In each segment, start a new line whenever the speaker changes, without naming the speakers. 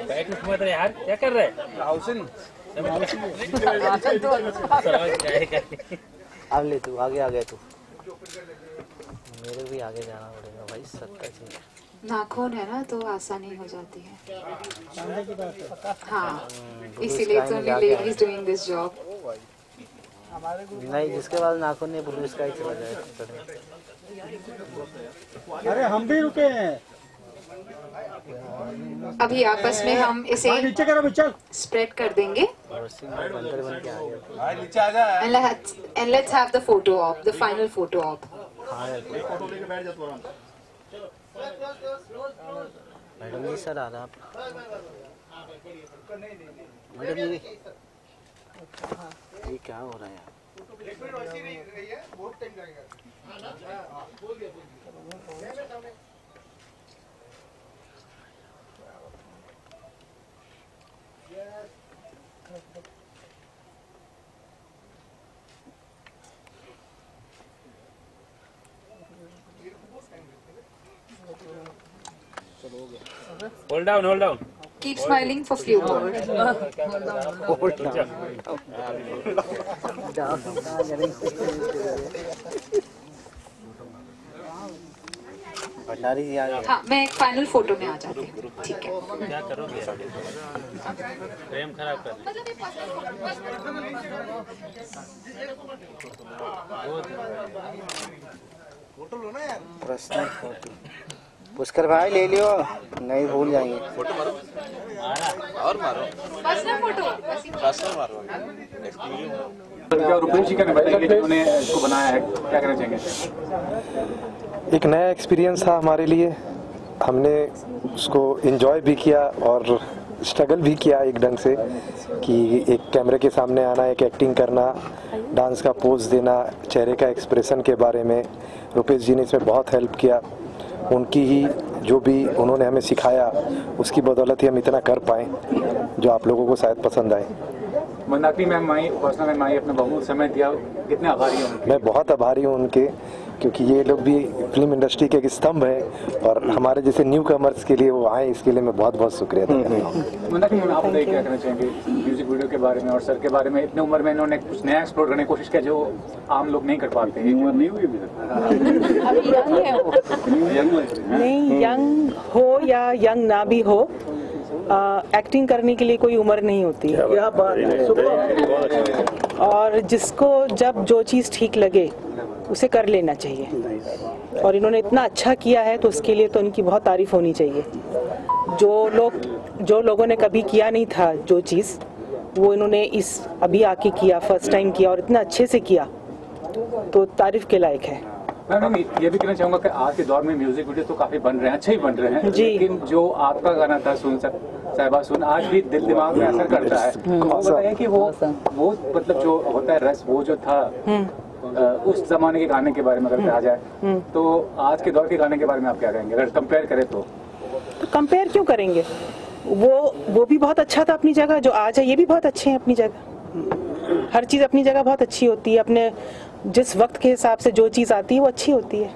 यार क्या कर रहे हैं?
अब ले तू आगे आ गया तू। मेरे भी आगे जाना पड़ेगा भाई, 70
नाखून है ना तो आसानी हो जाती है। हाँ, इसीलिए तो lady is doing this job.
नहीं, जिसके पास नाखून नहीं पुलिस का ही चला जाए।
अरे हम भी रुके हैं।
अभी आपस में हम इसे
नीचे करो, चल
स्प्रेड कर देंगे।
बंदर बन के आ गया।
नीचे आ जा।
And let's have the photo op, the final photo op.
Photo लेके बैठ जा तू आराम से।
मैडम जी सर आ रहा आप। मैडम जी ये क्या हो रहा है यार?
Hold down, hold down.
Keep smiling for few more.
Bhandari जी आ गए।
हाँ, मैं एक फाइनल फोटो में आ जाती हूँ। ठीक है।
क्या करोगे? प्रेम खराब कर
प्रश्न पुष्कर भाई ले लियो, नहीं भूल जाएंगे।
फोटो मारो और मारो बस मारो।
रुपेश जी का उन्होंने इसको बनाया है, क्या कहना चाहेंगे?
एक नया एक्सपीरियंस था हमारे लिए। हमने उसको एंजॉय भी किया और स्ट्रगल भी किया एक ढंग से कि एक कैमरे के सामने आना, एक एक्टिंग करना, डांस का पोज देना, चेहरे का एक्सप्रेशन के बारे में रुपेश जी ने इसमें बहुत हेल्प किया। उनकी ही जो भी उन्होंने हमें सिखाया उसकी बदौलत ही हम इतना कर पाए जो आप लोगों को शायद पसंद आए।
मंदाकिनी मैम आई, उपासना मैम आई, अपना बहुमूल्य समय दिया, कितने आभारी हूँ।
मैं बहुत आभारी हूँ उनके, क्योंकि ये लोग भी फिल्म इंडस्ट्री के एक स्तंभ है और हमारे जैसे न्यू कमर्स के लिए वो आए, इसके लिए मैं बहुत बहुत शुक्रिया अदा करता हूँ।
मंदाकिनी मैम, आप क्या कहना चाहेंगे म्यूजिक वीडियो के बारे में और सर के बारे में? इतने उम्र में इन्होंने कुछ नया एक्सप्लोर करने की कोशिश किया जो आम लोग नहीं कर पाते। उम्र नहीं हुई
अभी यंग है वो। नहीं, यंग हो या यंग ना भी हो, एक्टिंग करने के लिए कोई उम्र नहीं होती है। और जिसको जब जो चीज़ ठीक लगे उसे कर लेना चाहिए। और इन्होंने इतना अच्छा किया है तो उसके लिए तो इनकी बहुत तारीफ होनी चाहिए। जो लोगों ने कभी किया नहीं था जो चीज़, वो इन्होंने इस अभी आके किया, फर्स्ट टाइम किया और इतना अच्छे से किया, तो तारीफ के लायक है।
मैं ये भी कहना चाहूंगा कि आज के दौर में म्यूजिक वीडियो तो काफी बन रहे हैं, अच्छे ही बन रहे हैं, लेकिन जो आपका गाना था सुन साहिबा सुन, आज भी दिल दिमाग में असर करता है। बताइए कि वो मतलब जो होता है रस, वो जो था उस जमाने के गाने के बारे में अगर कहा जाए तो आज के दौर के गाने के बारे में आप क्या कहेंगे अगर कंपेयर करें तो?
कंपेयर क्यों करेंगे? वो भी बहुत अच्छा था अपनी जगह, जो आज है ये भी बहुत अच्छे हैं अपनी जगह। हर चीज़ अपनी जगह बहुत अच्छी होती है, अपने जिस वक्त के हिसाब से जो चीज़ आती है वो अच्छी होती है।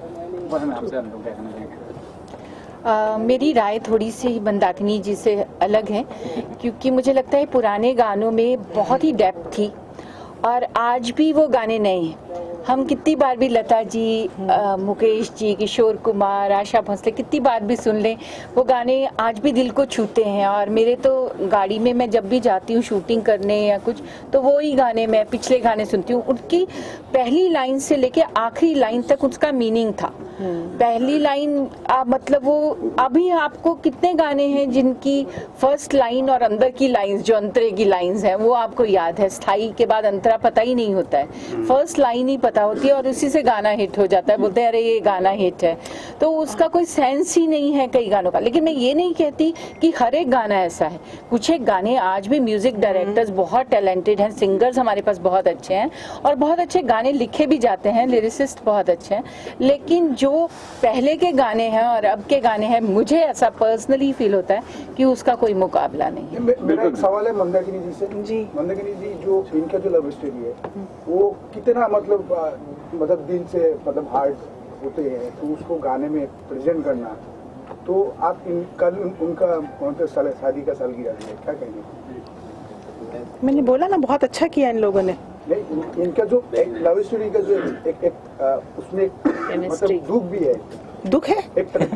मेरी राय थोड़ी सी मंदाकिनी जी से अलग है, क्योंकि मुझे लगता है पुराने गानों में बहुत ही डेप्थ थी और आज भी वो गाने नए हैं। हम कितनी बार भी लता जी, मुकेश जी, किशोर कुमार, आशा भोसले कितनी बार भी सुन लें, वो गाने आज भी दिल को छूते हैं। और मेरे तो गाड़ी में मैं जब भी जाती हूँ शूटिंग करने या कुछ, तो वो ही गाने, मैं पिछले गाने सुनती हूँ। उनकी पहली लाइन से लेके आखिरी लाइन तक उसका मीनिंग था। पहली लाइन मतलब वो, अभी आपको कितने गाने हैं जिनकी फर्स्ट लाइन और अंदर की लाइंस, जो अंतरे की लाइंस हैं, वो आपको याद है। स्थाई के बाद अंतरा पता ही नहीं होता है, फर्स्ट लाइन ही पता होती है और उसी से गाना हिट हो जाता है। बोलते हैं अरे ये गाना हिट है, तो उसका कोई सेंस ही नहीं है कई गानों का। लेकिन मैं ये नहीं कहती कि हर एक गाना ऐसा है। कुछ एक गाने आज भी म्यूजिक डायरेक्टर्स बहुत टैलेंटेड हैं, सिंगर्स हमारे पास बहुत अच्छे हैं और बहुत अच्छे गाने लिखे भी जाते हैं, लिरिसिस्ट बहुत अच्छे हैं। लेकिन जो पहले के गाने हैं और अब के गाने हैं, मुझे ऐसा पर्सनली फील होता है कि उसका कोई मुकाबला नहीं है।
मेरा एक सवाल है मंदाकिनी जी से। जी मंदाकिनी जी, जो इनका जो लव स्टोरी है वो कितना मतलब दिल से मतलब हार्ड होते हैं, तो उसको गाने में प्रेजेंट करना तो आप कल उनका शादी का सालगिरह है, क्या कहेंगे?
मैंने बोला ना, बहुत अच्छा किया इन लोगों ने।
नहीं, इनका जो लव स्टोरी का जो उसमें मतलब दुख भी है।
दुख है?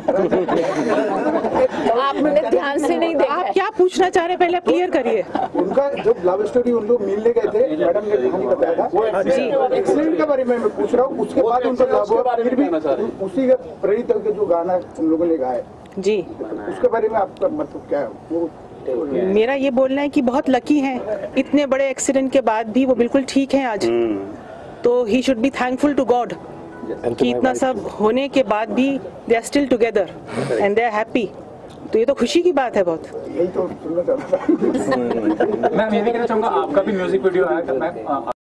आपने ध्यान से नहीं देखा।
आप क्या पूछना चाह रहे हैं, पहले क्लियर करिए।
उनका जो लव स्टोरी उन लोग मिलने गए थे, मैडम ने कहानी बताया था जी, एक्सीडेंट के बारे में मैं पूछ रहा हूँ। उसके बाद उनका लव हुआ, फिर भी उसी का प्रेरित होकर जो गाना उन लोगों ने गाया
जी,
उसके बारे में आपका मतलब क्या है? वो
मेरा ये बोलना है कि बहुत लकी हैं, इतने बड़े एक्सीडेंट के बाद भी वो बिल्कुल ठीक हैं आज। तो he should be thankful to God कि इतना सब होने के बाद भी they are still together and they are happy. तो ये तो खुशी की बात है बहुत।
यही तो सुनना चाहता था।
मैं ये भी कहना चाहूँगा, आपका भी म्यूजिक वीडियो आया था। मैं